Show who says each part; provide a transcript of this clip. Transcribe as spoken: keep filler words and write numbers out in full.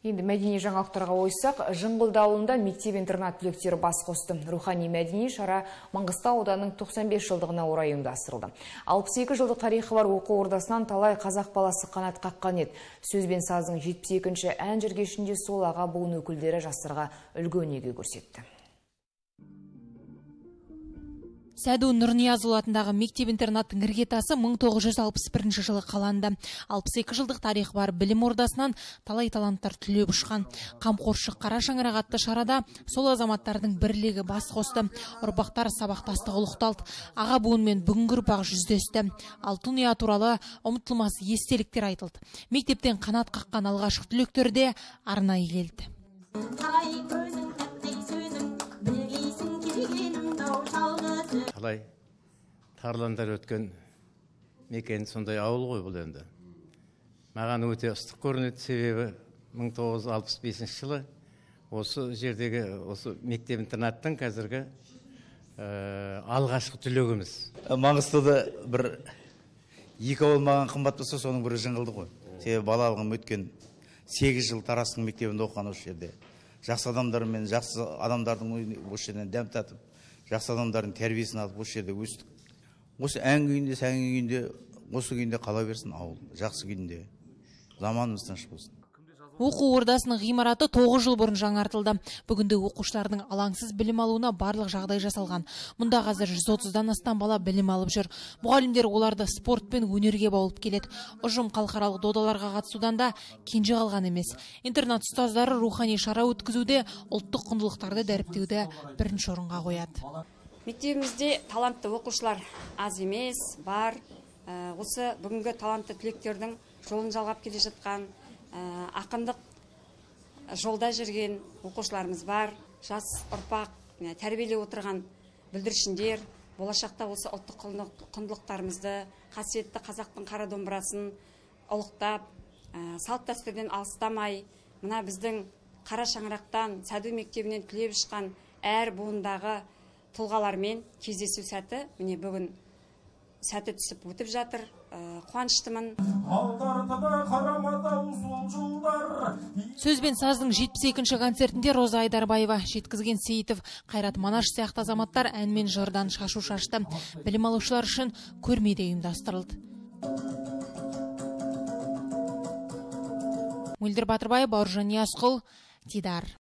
Speaker 1: Енді мәдени жаңалықтарға ойсақ, Жыңғылды ауылында мектеп-интернат түлектері бас қосты. Рухани мәдени шара Маңғыстау ауданының тоқсан бес жылдығына орай ұйымдастырылды. алпыс екі жылдық тарихы бар оқу ордасынан талай қазақ баласы қанат қаққан еді. Сөз бен саздың жетпіс екінші ән жүргешінде сол аға буын өкілдері жастарға үлгі өнеге көрсетті.
Speaker 2: Сәду Нұрниязұлы атындағы мектеп-интернаттың іргетасы мың тоғыз жүз алпыс бірінші жылы қаланды. алпыс екі жылдық тарихы бар білім ордасынан талай таланттар түлеп ұшқан. Қамқоршы қара шаңырақ атты шарада сол азаматтардың бірлігі бас қосты. Ұрпақтар сабақтастығы ұлықталды. Аға буынмен бүгінгі ұрпақ жүздесті. Алтын ұя туралы ұмытылмас естеліктер айтылды. Мектептен қанат қаққан алғашқы түлектер де арнайы келді.
Speaker 3: Талай тарландар өткен мекен сондай ауыл ғой бұл енді. Маған өте ыстық көрінеді, себебі мың тоғыз жүз алпыс бесінші жылы осы жердегі осы мектеп-интернаттың қазіргі алғашқы түлегіміз.
Speaker 4: Маңғыстауда бір екі ауыл маған қымбат болса, соның бірі Жыңғылды ғой. Себебі балалығым өткен сегіз жыл Тарастың мектебінде оқыған осы жерде. Жақсы адамдармен, жақсы адамдардың осы жерден дәм татып, жақсы адамдардың тәрбиесін алып осы жерде өстік. Осы ән күйінде, сән күйінде, осы күйінде қала берсін ауыл. Жақсы күйінде. Заманымыз тыныш болсын.
Speaker 2: Оқу ордасының ғимараты тоғыз жыл бұрын жаңартылды. Бүгінде оқушылардың алаңсыз білім алуына барлық жағдай жасалған. Мұнда қазір жүз отыздан астам бала білім алып жүр. Мұғалімдер оларды спорт пен өнерге баулып келеді. Ұжым халықаралық додаларға қатысудан да кенже қалған емес. Интернат ұстаздары рухани шара өткізуде ұлттық құндылықтарды дәріптеуді бірінші орынға қояды.
Speaker 5: Мектебімізде талантты оқушылар аз емес, бар. Осы бүгінгі талантты түлектердің жолын жалғап келе жатқан, ақындық жолда жүрген оқушыларымыз бар. Жас ұрпақ тәрбиелеп отырған бүлдіршіндер болашақта осы ұлттық құндылықтарымызды, қасиетті қазақтың қара домбырасын ұлықтап, салт дәстүрден алыстамай, мына біздің қара шаңырақтан, Сәду мектебінен түлеп ұшқан әр буындағы тұлғалармен кездесу сәті міне бүгін сәті түсіп өтіп жатыр. Қуаныштымын.
Speaker 2: Сөз бен саздың жетпіс екінші концертінде Роза Айдарбаева, Жеткізген Сейітов, Қайрат Манаш сияқты азаматтар ән мен жырдан шашу шашты. Білім алушылар үшін көрме де ұйымдастырылды. Мөлдір Батырбай, Бауыржан Ясқұл, Дидар.